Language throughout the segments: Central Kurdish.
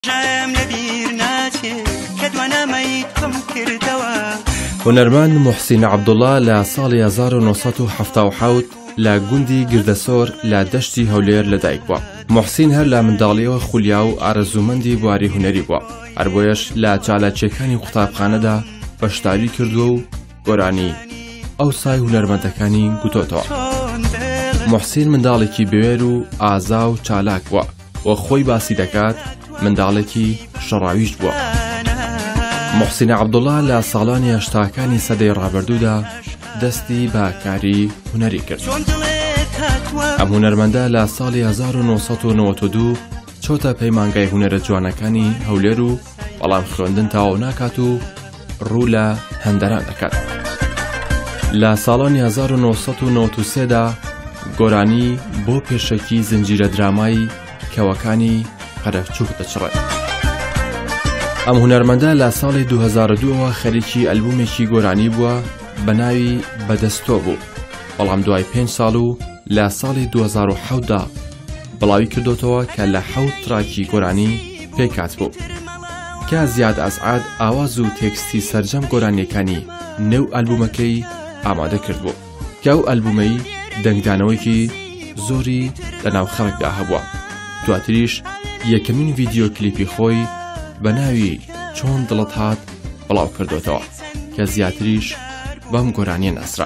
هونەرمەند موحسین عەبدوڵڵا لە ساڵی 1970 لە گوندی گردەسۆر لە دەشتی هەولێر لەدایک بووە. موحسین هەر لە منداڵیەوە خولیا و ئارەزوومەندی بواری هونەری بووە، هەروەیەش لە چالاکیەکانی قوتابخانەدا بەشداری کردووە و گۆرانی ئەوسای هونەرمەندەکانی گوتۆتەوە. موحسین منداڵێکی بێوێر و ئازا و چالاک بووە و خۆی باسی دەکات منداڵێکی شەڕاویش بووە. موحسین عەبدوڵڵا لە ساڵانی هەشتاکانی سەدەی ڕابردوودا دەستی بە کاری هونەری کرد. ئەم هونەرمەندە لە ساڵی 1992 چۆتە پەیمانگای هونەرە جوانەکانی هەولێر و بەڵام خوێندن تاوا ناکات و ڕوو لە هەندەران دەکات. لە ساڵانی 1993دا گۆرانی بۆ پێشەکی زنجیرە درامایی کەوەکانی قەرەفچووک دەچڕێت. ئەم هونەرمەندە لە ساڵی 2002ەوە خەریکی ئەلبومێکی گۆرانی بووە بە ناوی بەدەستۆ بوو، بەڵام دوای 5 ساڵ و لە ساڵی 2007دا بڵاوی کردوتەوە کە لە 7 تراکی گۆرانی پێکات بوو کە زیاد ئەسعاد ئاواز و تێکستی سەرجەم گۆرانیەکانی نێو ئەلبومەکەی ئامادە کرد بوو کە ئەو ئەلبومەی دەنگدانەوەیکی زۆری لەناو خەڵکدا هەبووە. دواتریش یەکەمین ڤیدیۆ کلیپی خۆی بە ناوی چۆن دڵت هات بڵاو کردوتەوە کە زیاتریش بەم گۆرانیە ناسرا.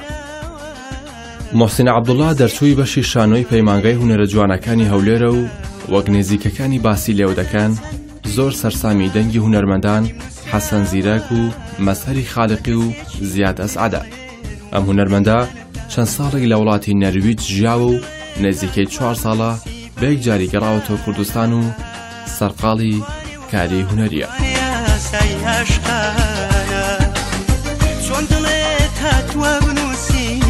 موحسین عەبدوڵڵا دەرچووی بەشی شانۆی پەیمانگای هونەرە جوانەکانی هەولێرە و وەک نێزیکەکانی باسی لێو دەکەن زۆر سەرسامی دەنگی هونەرمەندان حەسەن زیرەک و مەزهەری خالقی و زیاد ئەسعادە. ئەم هونەرمەندە چەند ساڵێک لە وڵاتی نەرویج ژیاوە و نێزیکەی 4 ساڵە بەیەک جاری گەڕاوەتەوە کوردستان و سەرقاڵی کاری هونەریە. چۆن دڵێت هاتووە بنووسی